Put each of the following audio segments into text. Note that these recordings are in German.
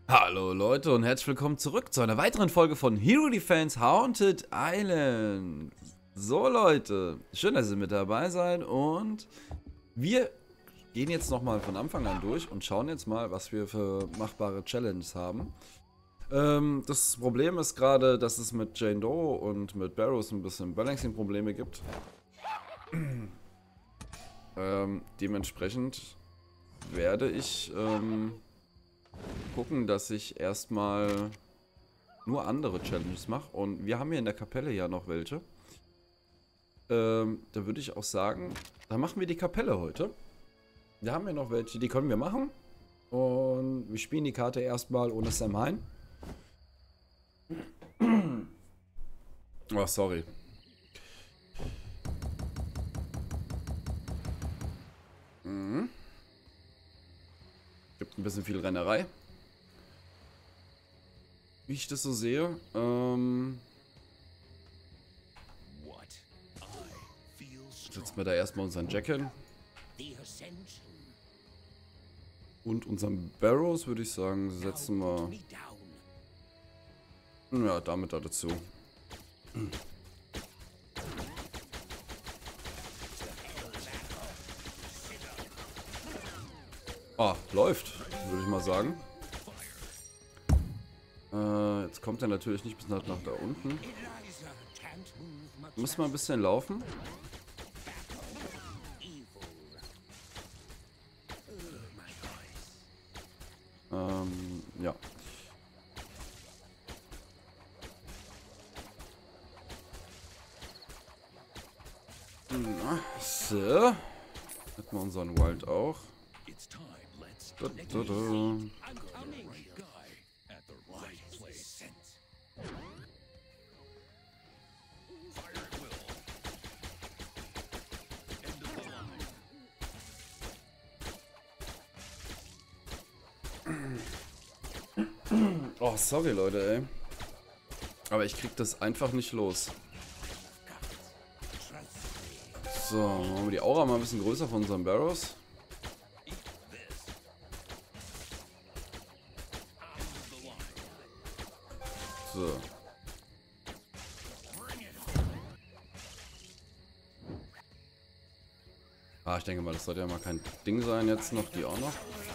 Hallo Leute und herzlich willkommen zurück zu einer weiteren Folge von Hero Defense Haunted Island. So Leute, schön, dass ihr mit dabei seid und wir gehen jetzt nochmal von Anfang an durch und schauen jetzt mal, was wir für machbare Challenges haben. Das Problem ist gerade, dass es mit Jane Doe und mit Barrows ein bisschen Balancing-Probleme gibt. Dementsprechend werde ich gucken, dass ich erstmal nur andere Challenges mache. Und wir haben hier in der Kapelle ja noch welche. Da würde ich auch sagen, da machen wir die Kapelle heute. Da haben wir noch welche, die können wir machen. Und wir spielen die Karte erstmal ohne Sam Hein. Oh, sorry. Gibt ein bisschen viel Rennerei. Wie ich das so sehe. Setzen wir da erstmal unseren Jack hin. Und unseren Barrows würde ich sagen, setzen wir. Ja, damit da dazu. Ah, läuft, würde ich mal sagen. Jetzt kommt er natürlich nicht bis nach da unten. Muss mal ein bisschen laufen. Ja. So. Hätten wir unseren Wild auch. Da, da, da. Oh, sorry Leute, ey. Aber ich krieg das einfach nicht los. So, machen wir die Aura mal ein bisschen größer von unseren Barrows. So. Ah, ich denke mal, das sollte ja mal kein Ding sein jetzt noch, die auch noch.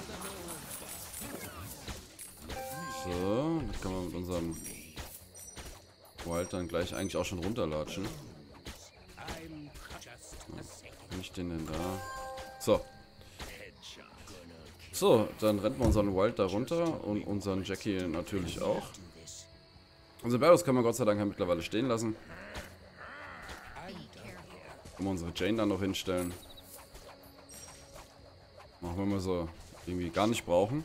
So, das kann man mit unserem Wild dann gleich eigentlich auch schon runterlatschen. Wo bin ich den da? So. So, dann rennt man unseren Wild da runter und unseren Jackie natürlich auch. Unsere Barrows kann man Gott sei Dank mittlerweile stehen lassen. Können wir unsere Jane dann noch hinstellen. Auch wenn wir so irgendwie gar nicht brauchen.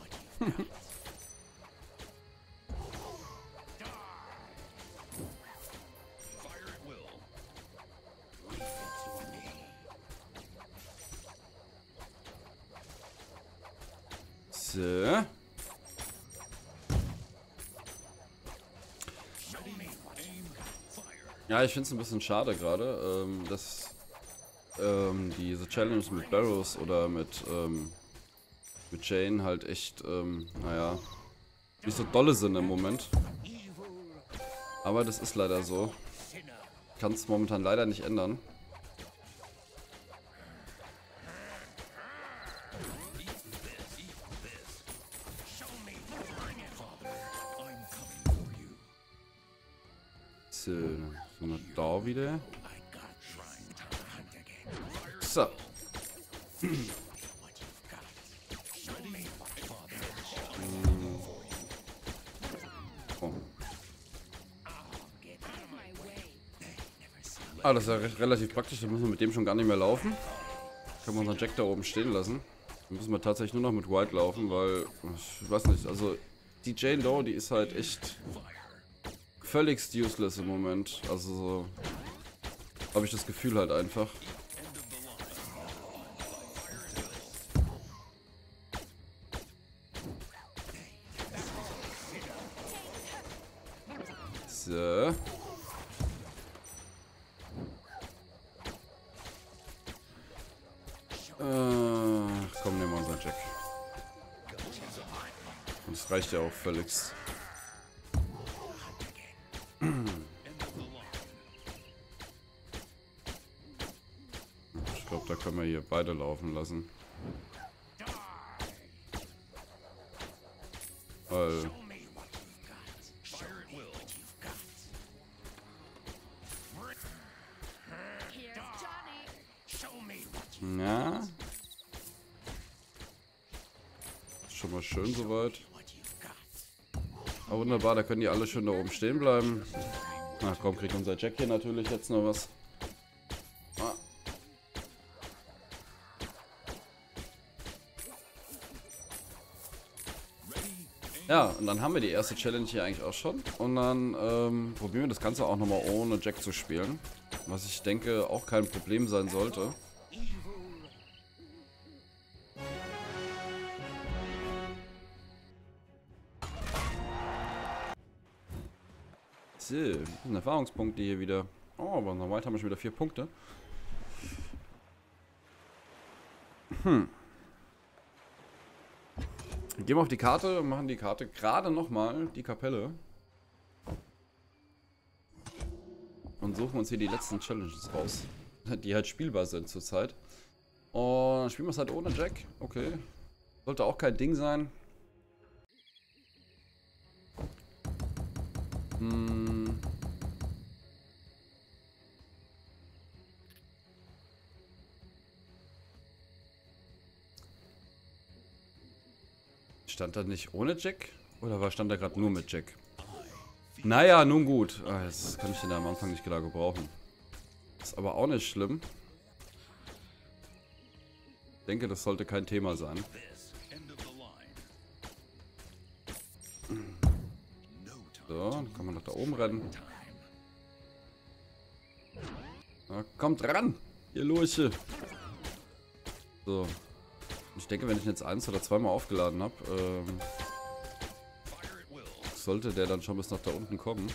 So. Ja, ich finde es ein bisschen schade gerade, dass diese Challenge mit Barrows oder mit Jane halt echt, naja, nicht so dolle sind im Moment. Aber das ist leider so. Kann es momentan leider nicht ändern. So, sind wir da wieder. So. Oh. Ah, das ist ja relativ praktisch, da müssen wir mit dem schon gar nicht mehr laufen. Können wir unseren Jack da oben stehen lassen. Dann müssen wir tatsächlich nur noch mit White laufen, weil, ich weiß nicht, also die Jane Doe, die ist halt echt völligst useless im Moment. Also so habe ich das Gefühl halt einfach. So. Komm, nehmen wir unseren Jack. Das reicht ja auch völligst. Ich glaube, da können wir hier beide laufen lassen. Weil... Ja. Ist schon mal schön soweit. Ah, wunderbar, da können die alle schön da oben stehen bleiben. Na komm, kriegt unser Jack hier natürlich jetzt noch was. Ah. Ja, und dann haben wir die erste Challenge hier eigentlich auch schon. Und dann probieren wir das Ganze auch nochmal ohne Jack zu spielen. Was ich denke auch kein Problem sein sollte. So, das sind Erfahrungspunkte hier wieder. Oh, aber normal haben wir schon wieder 4 Punkte. Wir gehen auf die Karte und machen die Karte gerade nochmal, die Kapelle. Und suchen uns hier die letzten Challenges raus. Die halt spielbar sind zurzeit. Und dann spielen wir es halt ohne Jack. Okay. Sollte auch kein Ding sein. Stand da nicht ohne Jack? Oder stand da gerade nur mit Jack? Naja, nun gut. Ah, das kann ich denn am Anfang nicht genau gebrauchen. Ist aber auch nicht schlimm. Ich denke, das sollte kein Thema sein. So, dann kann man noch da oben rennen. Na, kommt ran, ihr Lurche. So. Ich denke, wenn ich ihn jetzt 1 oder 2 Mal aufgeladen habe, sollte der dann schon bis nach da unten kommen.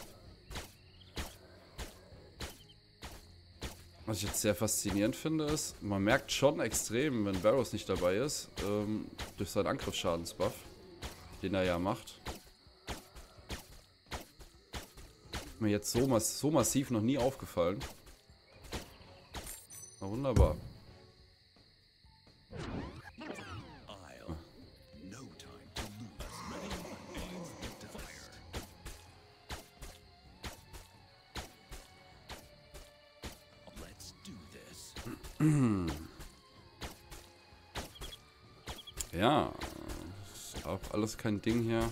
Was ich jetzt sehr faszinierend finde, ist, man merkt schon extrem, wenn Barrows nicht dabei ist, durch seinen Angriffsschadensbuff, den er ja macht. Mir jetzt so massiv noch nie aufgefallen. Na, wunderbar. Ja, ist auch alles kein Ding hier.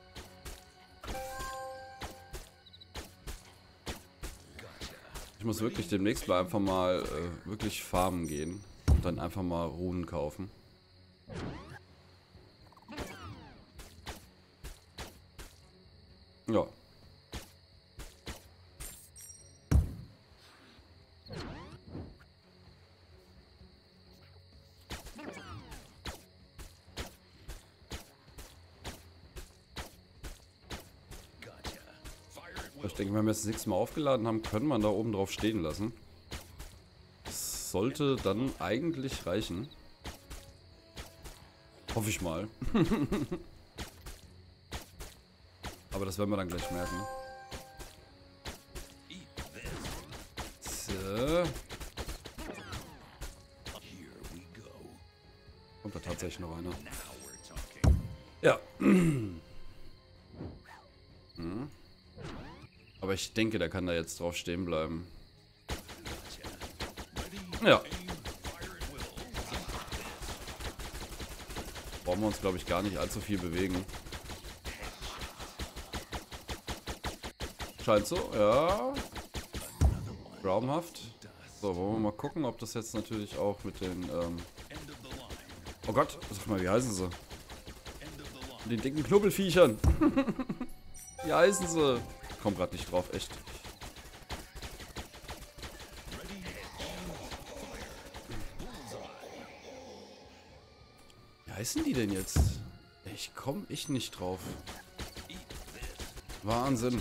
Ich muss wirklich demnächst mal einfach mal wirklich farmen gehen und dann einfach mal Runen kaufen. Ja. Ich denke, wenn wir es das nächste Mal aufgeladen haben, können wir da oben drauf stehen lassen. Das sollte dann eigentlich reichen. Hoffe ich mal. Aber das werden wir dann gleich merken. So. Kommt da tatsächlich noch einer? Ja. Aber ich denke, der kann da jetzt drauf stehen bleiben. Ja. Brauchen wir uns, glaube ich, gar nicht allzu viel bewegen. Scheint so, ja. Traumhaft. So, wollen wir mal gucken, ob das jetzt natürlich auch mit den, oh Gott, sag mal, wie heißen sie? Mit den dicken Knubbelfiechern. Wie heißen sie? Ich komm grad nicht drauf, echt. Wie heißen die denn jetzt? Ich nicht drauf. Wahnsinn.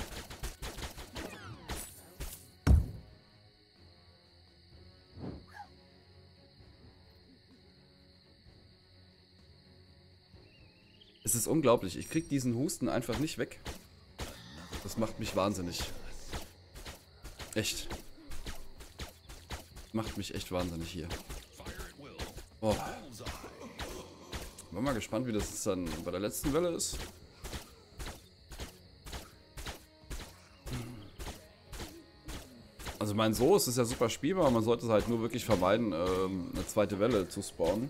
Es Es ist unglaublich. Ich krieg diesen Husten einfach nicht weg. Das macht mich wahnsinnig. Echt. Macht mich echt wahnsinnig hier. Oh. Bin mal gespannt, wie das dann bei der letzten Welle ist. Also mein so ist es ja super spielbar, man sollte es halt nur wirklich vermeiden, eine zweite Welle zu spawnen.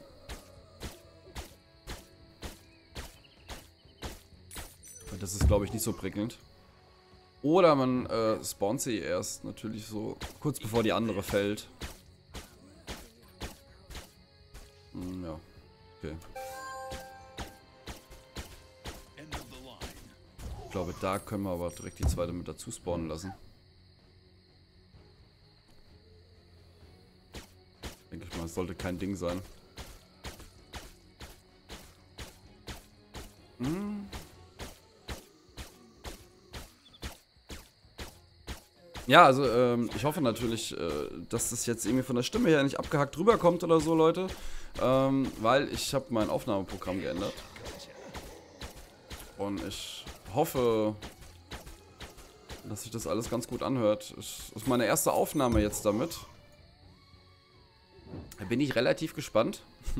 Und das ist, glaube ich, nicht so prickelnd. Oder man spawnt sie erst natürlich so kurz bevor die andere fällt. Ja, okay. Ich glaube, da können wir aber direkt die zweite mit dazu spawnen lassen. Denke ich mal, es sollte kein Ding sein. Ja, also ich hoffe natürlich, dass das jetzt irgendwie von der Stimme her nicht abgehackt rüberkommt oder so, Leute. Weil ich habe mein Aufnahmeprogramm geändert. Und ich hoffe, dass sich das alles ganz gut anhört. Es ist meine erste Aufnahme jetzt damit. Da bin ich relativ gespannt.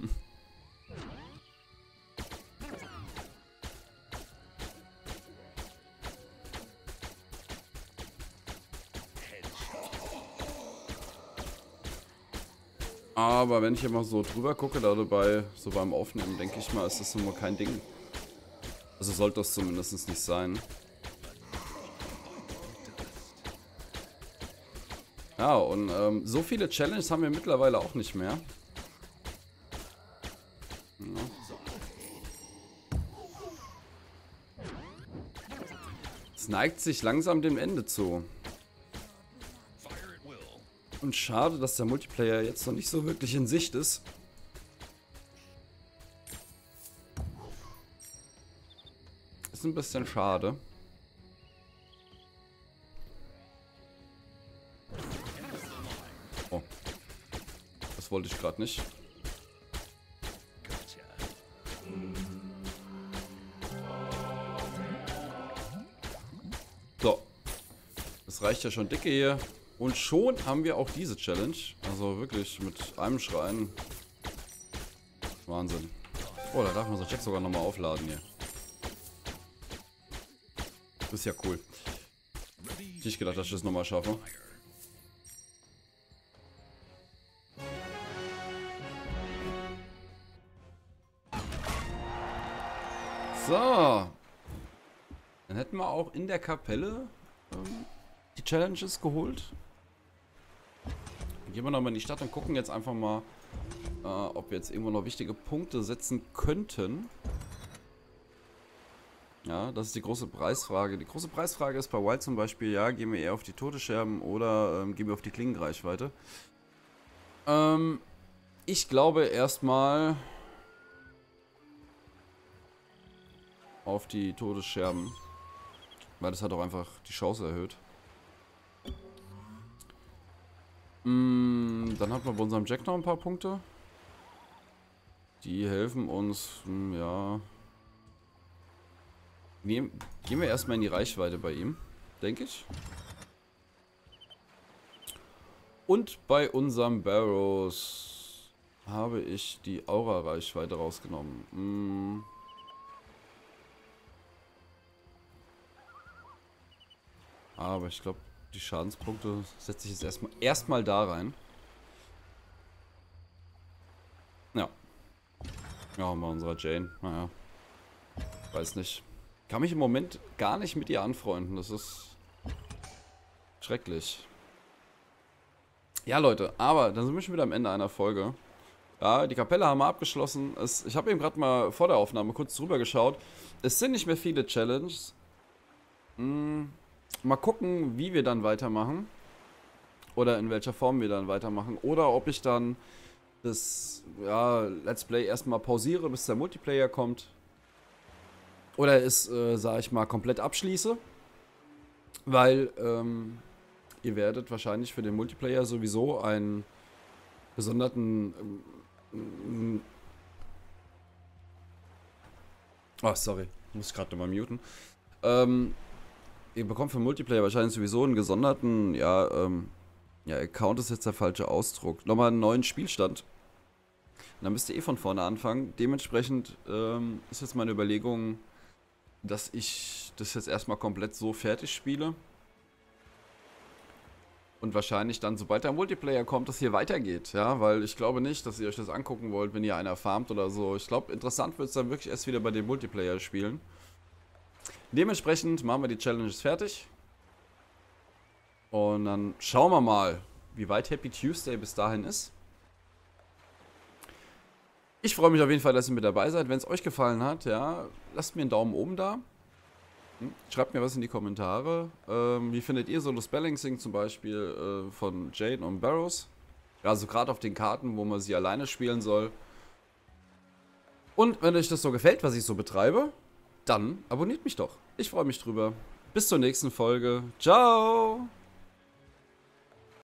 Aber wenn ich immer so drüber gucke, da dabei, so beim Aufnehmen, denke ich mal, ist das nur kein Ding. Also sollte das zumindest nicht sein. Ja, und so viele Challenges haben wir mittlerweile auch nicht mehr. Ja. Es neigt sich langsam dem Ende zu. Und schade, dass der Multiplayer jetzt noch nicht so wirklich in Sicht ist. Ist ein bisschen schade. Oh. Das wollte ich gerade nicht. So. Das reicht ja schon dicke hier. Und schon haben wir auch diese Challenge. Also wirklich mit einem Schrein. Wahnsinn. Oh, da darf man so Jack sogar nochmal aufladen hier. Das ist ja cool. Nicht gedacht, dass ich das nochmal schaffe. So. Dann hätten wir auch in der Kapelle die Challenges geholt. Gehen wir nochmal in die Stadt und gucken jetzt einfach mal, ob wir jetzt irgendwo noch wichtige Punkte setzen könnten. Ja, das ist die große Preisfrage. Die große Preisfrage ist bei Wild zum Beispiel, ja, gehen wir eher auf die Todesscherben oder gehen wir auf die Klingenreichweite. Ich glaube erstmal auf die Todesscherben, weil das hat auch einfach die Chance erhöht. Dann hat man bei unserem Jack noch ein paar Punkte. Die helfen uns, ja. Gehen wir erstmal in die Reichweite bei ihm, denke ich. Und bei unserem Barrows habe ich die Aura-Reichweite rausgenommen. Aber ich glaube, die Schadenspunkte setze ich jetzt erstmal da rein. Ja. Ja, mal unserer Jane. Naja. Weiß nicht. Kann mich im Moment gar nicht mit ihr anfreunden. Das ist schrecklich. Ja, Leute, aber dann sind wir schon wieder am Ende einer Folge. Ja, die Kapelle haben wir abgeschlossen. Ich habe eben gerade mal vor der Aufnahme kurz drüber geschaut. Es sind nicht mehr viele Challenges. Mal gucken, wie wir dann weitermachen. Oder in welcher Form wir dann weitermachen. Oder ob ich dann das Let's Play erstmal pausiere, bis der Multiplayer kommt. Oder es, sag ich mal, komplett abschließe. Weil, ihr werdet wahrscheinlich für den Multiplayer sowieso einen gesonderten Oh, sorry. Muss ich gerade nochmal muten. Ähm, Ihr bekommt für Multiplayer wahrscheinlich sowieso einen gesonderten, ja, Account ist jetzt der falsche Ausdruck. Nochmal einen neuen Spielstand. Und dann müsst ihr eh von vorne anfangen. Dementsprechend ist jetzt meine Überlegung, dass ich das jetzt erstmal komplett so fertig spiele. Und wahrscheinlich dann, sobald der Multiplayer kommt, dass hier weitergeht, ja, weil ich glaube nicht, dass ihr euch das angucken wollt, wenn ihr einer farmt oder so. Ich glaube, interessant wird es dann wirklich erst wieder bei den Multiplayer-Spielen. Dementsprechend machen wir die Challenges fertig. Und dann schauen wir mal, wie weit Happy Tuesday bis dahin ist. Ich freue mich auf jeden Fall, dass ihr mit dabei seid. Wenn es euch gefallen hat, ja, lasst mir einen Daumen oben da. Schreibt mir was in die Kommentare. Wie findet ihr so das Balancing zum Beispiel von Jade und Barrows? Also gerade auf den Karten, wo man sie alleine spielen soll. Und wenn euch das so gefällt, was ich so betreibe, dann abonniert mich doch. Ich freue mich drüber. Bis zur nächsten Folge. Ciao!